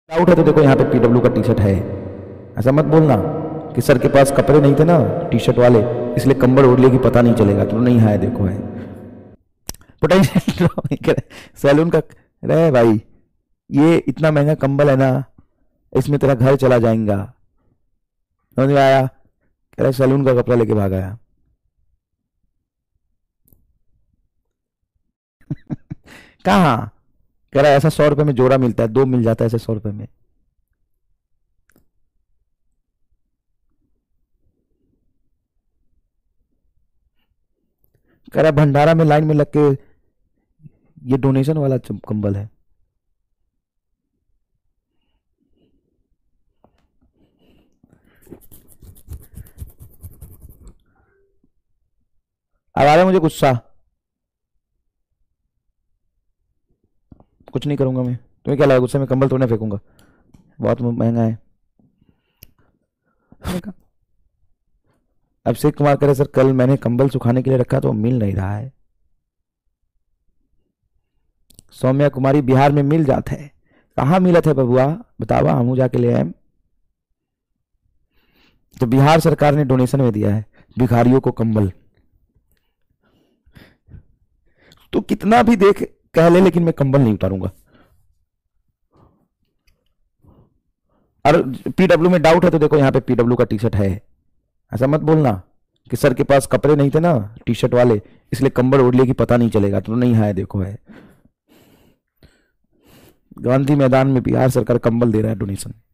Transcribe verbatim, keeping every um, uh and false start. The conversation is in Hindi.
डाउट है तो देखो यहाँ पे पीडब्ल्यू का टी शर्ट है। ऐसा मत बोलना कि सर के पास कपड़े नहीं थे ना टी शर्ट वाले, इसलिए कंबल ओढ़ लेगी पता नहीं चलेगा। तो नहीं है, देखो है पोटेंशियल सैलून का। रे भाई, ये इतना महंगा कंबल है ना, इसमें तेरा घर चला जाएगा। समझ में आया? कह रहा सैलून का कपड़ा लेके भाग आया। कहाँ? कह रहा ऐसा सौ रुपए में जोड़ा मिलता है, दो मिल जाता है ऐसे सौ रुपए में। कह रहा भंडारा में लाइन में लग के ये डोनेशन वाला चम- कंबल है। अब आ रहा है मुझे गुस्सा। कुछ नहीं करूंगा मैं। तुम्हें क्या लगा गुस्से में कंबल तोड़ने फेंकूंगा? बहुत महंगा है। अभिषेक कुमार कह रहे सर कल मैंने कंबल सुखाने के लिए रखा तो मिल नहीं रहा है। सौम्या कुमारी बिहार में मिल जाता है। कहाँ मिलत है बबुआ? बतावा, हम जाके ले आए। तो बिहार सरकार ने डोनेशन में दिया है भिखारियों को कंबल। तो कितना भी देख कह ले, लेकिन मैं कंबल नहीं उतारूंगा। और पीडब्ल्यू में डाउट है तो देखो यहाँ पे पीडब्ल्यू का टी शर्ट है। ऐसा मत बोलना कि सर के पास कपड़े नहीं थे ना टी शर्ट वाले, इसलिए कंबल ओढ़ लेगी पता नहीं चलेगा। तो नहीं है, देखो है। गांधी मैदान में बिहार सरकार कंबल दे रहा है डोनेशन।